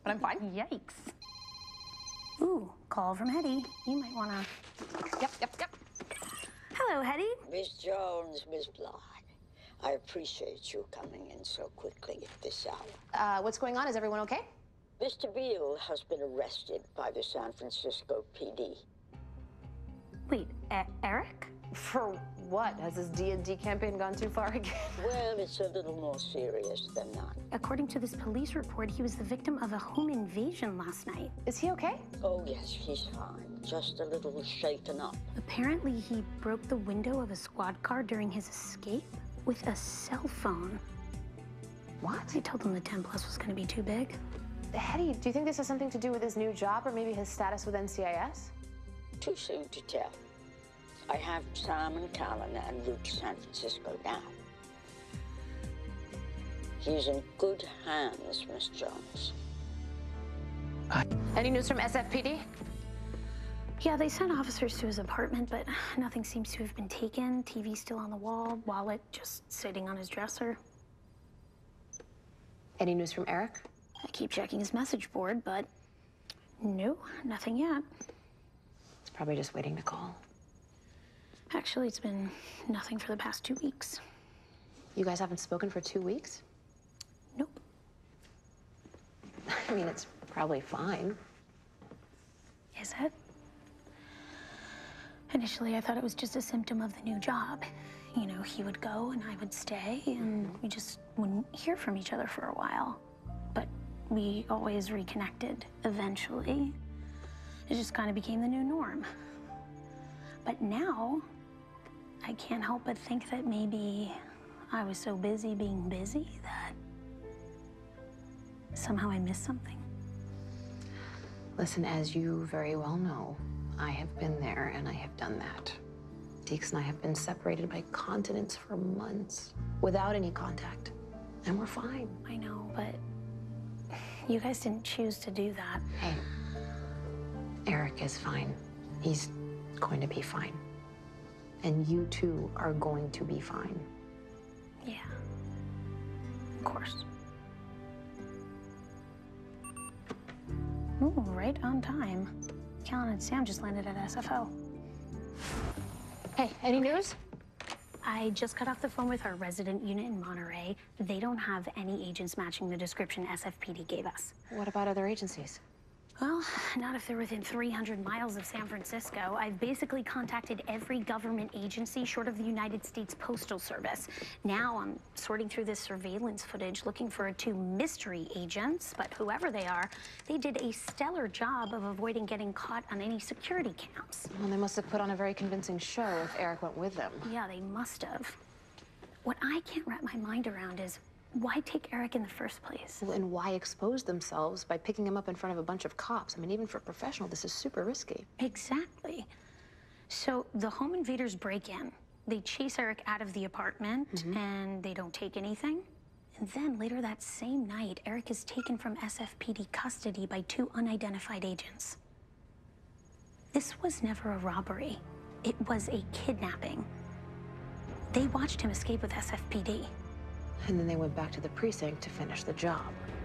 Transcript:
but I'm fine. Yikes. Ooh, call from Hetty. You might wanna... Yep. Hello, Hetty. Miss Jones, Miss Bly, I appreciate you coming in so quickly at this hour. What's going on? Is everyone okay? Mr. Beale has been arrested by the San Francisco PD. Wait, Eric? For what? Has his D&D campaign gone too far again? Well, it's a little more serious than that. According to this police report, he was the victim of a home invasion last night. Is he okay? Oh, yes, he's fine. Just a little shaken up. Apparently, he broke the window of a squad car during his escape with a cell phone. What? I told him the 10 plus was going to be too big. Hetty, do you think this has something to do with his new job or maybe his status with NCIS? Too soon to tell. I have Sam and Callan en route to San Francisco now. He's in good hands, Miss Jones. Any news from SFPD? Yeah, they sent officers to his apartment, but nothing seems to have been taken. TV still on the wall, wallet just sitting on his dresser. Any news from Eric? I keep checking his message board, but no, nothing yet. He's probably just waiting to call. Actually, it's been nothing for the past 2 weeks. You guys haven't spoken for 2 weeks? Nope. I mean, it's probably fine. Is it? Initially, I thought it was just a symptom of the new job. You know, he would go and I would stay, and we just wouldn't hear from each other for a while. But we always reconnected eventually. It just kind of became the new norm. But now, I can't help but think that maybe I was so busy being busy that somehow I missed something. Listen, as you very well know, I have been there and I have done that. Deeks and I have been separated by continents for months without any contact, and we're fine. I know, but you guys didn't choose to do that. Hey, Eric is fine. He's going to be fine. And you two are going to be fine. Yeah, of course. Ooh, right on time. Callan and Sam just landed at SFO. Hey, any news? I just got off the phone with our resident unit in Monterey. They don't have any agents matching the description SFPD gave us. What about other agencies? Well, not if they're within 300 miles of San Francisco. I've basically contacted every government agency short of the United States Postal Service. Now I'm sorting through this surveillance footage looking for 2 mystery agents, but whoever they are, they did a stellar job of avoiding getting caught on any security cams. Well, they must have put on a very convincing show if Eric went with them. Yeah, they must have. What I can't wrap my mind around is, why take Eric in the first place? Well, and why expose themselves by picking him up in front of a bunch of cops? I mean, even for a professional, this is super risky. Exactly. So the home invaders break in. They chase Eric out of the apartment, and they don't take anything. And then later that same night, Eric is taken from SFPD custody by 2 unidentified agents. This was never a robbery. It was a kidnapping. They watched him escape with SFPD. And then they went back to the precinct to finish the job.